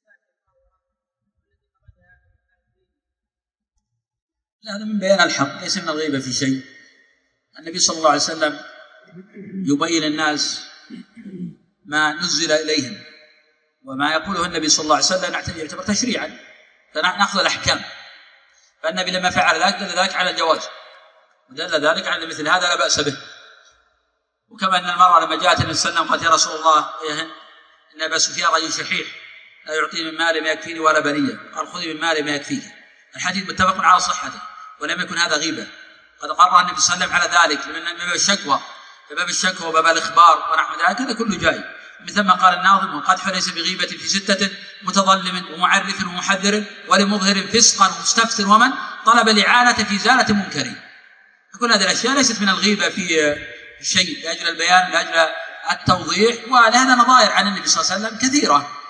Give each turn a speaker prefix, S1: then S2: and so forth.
S1: هذا من بيان الحق، ليس من الغيبة في شيء. النبي صلى الله عليه وسلم يبين الناس ما نزل إليهم، وما يقوله النبي صلى الله عليه وسلم يعتبر تشريعا، فنأخذ الأحكام. فالنبي لما فعل ذلك دل ذلك على الجواز، ودل ذلك على مثل هذا لا بأس به. وكما أن المرأة لما جاءت النبي صلى الله عليه وسلم قالت يا رسول الله إن أبا سفيان رجل شحيح لا يعطي من ماله ما يكفيني ولا بنية، قال خذي من ماله ما يكفيك. الحديث متفق على صحته، ولم يكن هذا غيبة. قد قرر النبي صلى الله عليه وسلم على ذلك، لأن باب الشكوى وباب الإخبار ونحو ذلك هذا كله جائز. من ثم قال الناظم والقدح ليس بغيبة في 6 متظلم ومعرف ومحذر ولمظهر فسقا ومستفتر ومن طلب الإعانة في زالة منكر. كل هذه الأشياء ليست من الغيبة في شيء، لأجل البيان لأجل التوضيح، ولهذا نظائر عن النبي صلى الله عليه وسلم كثيرة.